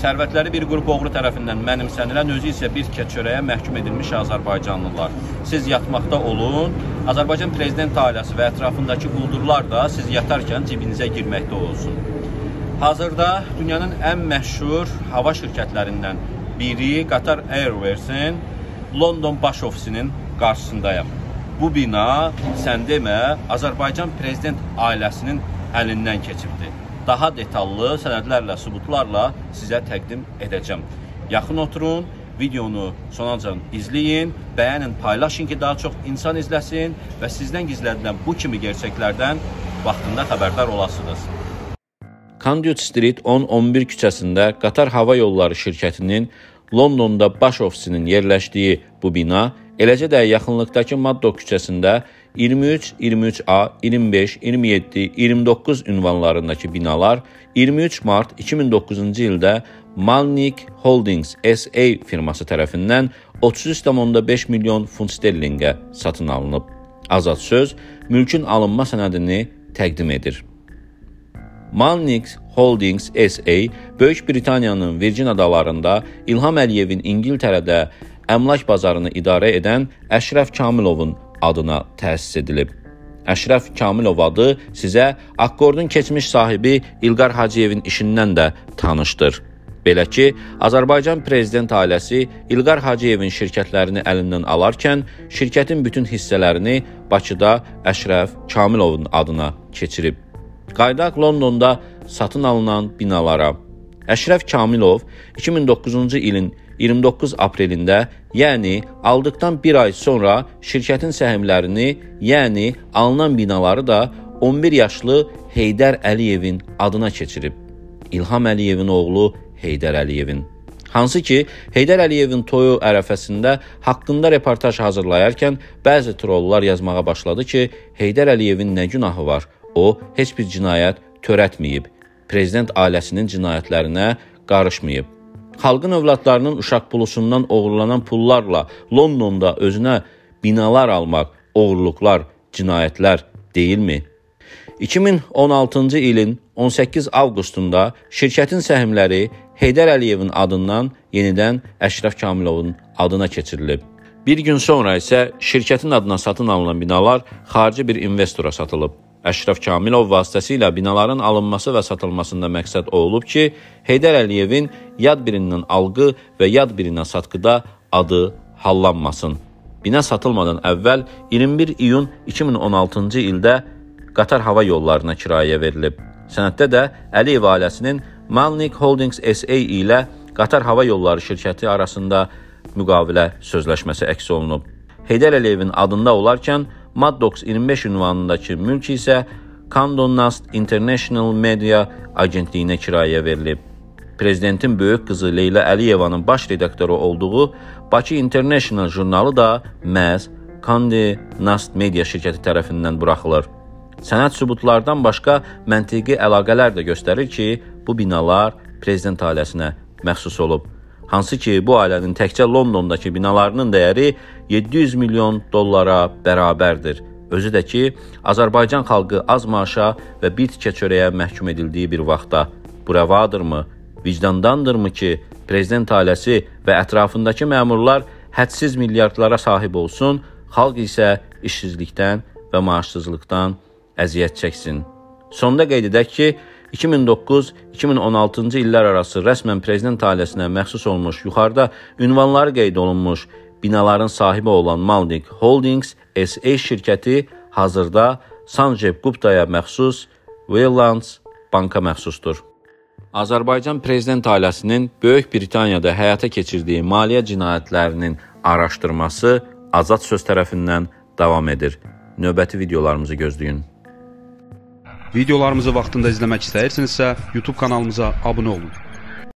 Sərvətləri bir qrup oğru tərəfindən mənimsənilən, özü isə bir keçörəyə məhkum edilmiş azərbaycanlılar. Siz yatmaqda olun, Azərbaycan prezident ailəsi və ətrafındakı quldurlar da siz yatarkən cibinizə girməkdə olsun. Hazırda dünyanın ən məşhur hava şirkətlərindən biri Qatar Airways'in London baş ofisinin qarşısındayım. Bu bina, sən demə, Azərbaycan prezident ailəsinin əlindən keçibdir. Daha detallı sənədlərlə, sübutlarla sizə təqdim edəcəm. Yaxın oturun, videonu sonacan izləyin, bəyənin, paylaşın ki, daha çox insan izləsin və sizdən gizlədilən bu kimi gerçəklərdən vaxtında xəbərdar olasınız. Conduit Street 10-11 küçəsində Qatar Hava Yolları şirkətinin Londonda baş ofisinin yerləşdiyi bu bina, eləcə də yaxınlıqdakı Maddox küçəsində 23, 23A, 25, 27, 29 ünvanlarındakı binalar 23 mart 2009-cu ildə Malnik Holdings SA firması tərəfindən 33,5 milyon funt sterlingə satın alınıb. Azad söz, mülkün alınma sənədini təqdim edir. Malnik Holdings SA, Böyük Britaniyanın Virgin adalarında İlham Əliyevin İngiltərədə əmlak bazarını idarə edən Əşrəf Kamilovun adına təsis edilib. Əşrəf Kamilov adı sizə Akkordun keçmiş sahibi İlqar Hacıyevin işindən də tanışdır. Belə ki, Azərbaycan prezident ailəsi İlqar Hacıyevin şirkətlərini əlindən alarkən, şirkətin bütün hissələrini Bakıda Əşrəf Kamilovun adına keçirib. Qaydaq Londonda satın alınan binalara. Əşrəf Kamilov 2009-cu ilin 29 aprelində, yəni aldıqdan bir ay sonra şirkətin səhmlərini, yəni alınan binaları da 11 yaşlı Heydər Əliyevin adına keçirib. İlham Əliyevin oğlu Heydər Əliyevin. Hansı ki, Heydər Əliyevin toyu ərəfəsində haqqında reportaj hazırlayarkən bəzi trollar yazmağa başladı ki, Heydər Əliyevin nə günahı var? O, heç bir cinayət törətməyib, prezident ailəsinin cinayətlərinə qarışmayıb. Xalqın övladlarının uşaq pulusundan oğurlanan pullarla Londonda özünə binalar almaq, oğurluqlar, cinayətlər deyilmi? 2016-cı ilin 18 avqustunda şirkətin səhmləri Heydər Əliyevin adından yenidən Əşrəf Kamilovun adına keçirilib. Bir gün sonra isə şirkətin adına satın alınan binalar xarici bir investora satılıb. Əşrəf Kamilov vasitəsilə binaların alınması və satılmasında məqsəd o olub ki, Heydər Əliyevin yad birindən alqı və yad birindən satqıda adı hallanmasın. Bina satılmadan əvvəl 21 iyun 2016-cı ildə Qatar Hava Yollarına kirayə verilib. Sənəddə də Əliyev ailəsinin Malnik Holdings SA ilə Qatar Hava Yolları şirkəti arasında müqavilə sözləşməsi əks olunub. Heydər Əliyevin adında olarkən Maddox 25 ünvanındakı mülk isə Condon Nast International Media agentliyinə kirayə verilib. Prezidentin böyük qızı Leyla Əliyevanın baş redaktoru olduğu Bakı International jurnalı da məhz Condon Nast Media şirkəti tərəfindən buraxılır. Sənəd sübutlardan başqa məntiqi əlaqələr də göstərir ki, bu binalar prezident ailəsinə məxsus olub. Hansı ki, bu ailənin təkcə Londondakı binalarının dəyəri 700 milyon dollara bərabərdir. Özü də ki, Azərbaycan xalqı az maaşa və bir tikə çörəyə məhkum edildiyi bir vaxtda bu rəvadırmı, vicdandandırmı ki, prezident ailəsi və ətrafındakı məmurlar hədsiz milyardlara sahib olsun, xalq isə işsizlikdən və maaşsızlıqdan əziyyət çəksin. Sonda qeyd edək ki, 2009-2016-cı illər arası rəsmən prezident ailəsinə məxsus olmuş, yuxarıda ünvanları qeyd olunmuş binaların sahibi olan Malnik Holdings SA şirkəti hazırda Sanjay Guptaya məxsus Waylands banka məxsusdur. Azərbaycan prezident ailəsinin Böyük Britaniyada həyata keçirdiyi maliyyə cinayətlərinin araşdırması Azad Söz tərəfindən davam edir. Növbəti videolarımızı gözləyin. Videolarımızı vaxtında izləmək istəyirsinizsə, YouTube kanalımıza abunə olun.